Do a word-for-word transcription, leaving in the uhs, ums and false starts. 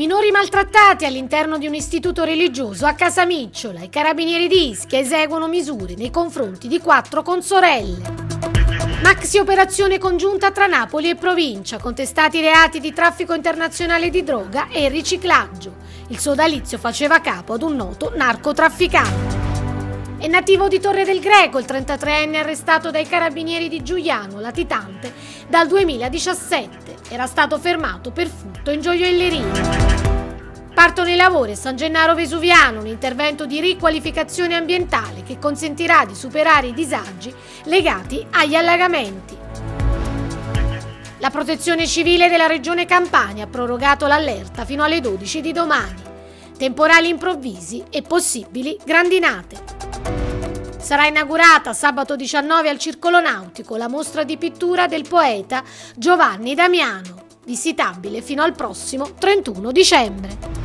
Minori maltrattati all'interno di un istituto religioso a Casamicciola. I carabinieri di Ischia eseguono misure nei confronti di quattro consorelle. Maxi operazione congiunta tra Napoli e provincia, contestati i reati di traffico internazionale di droga e riciclaggio. Il sodalizio faceva capo ad un noto narcotrafficante. È nativo di Torre del Greco, il trentatreenne arrestato dai carabinieri di Giuliano, latitante, dal duemiladiciassette. Era stato fermato per furto in gioielleria. Partono i lavori a San Gennaro Vesuviano, un intervento di riqualificazione ambientale che consentirà di superare i disagi legati agli allagamenti. La Protezione Civile della Regione Campania ha prorogato l'allerta fino alle dodici di domani. Temporali improvvisi e possibili grandinate. Sarà inaugurata sabato diciannove al Circolo Nautico la mostra di pittura del poeta Giovanni Damiano, visitabile fino al prossimo trentuno dicembre.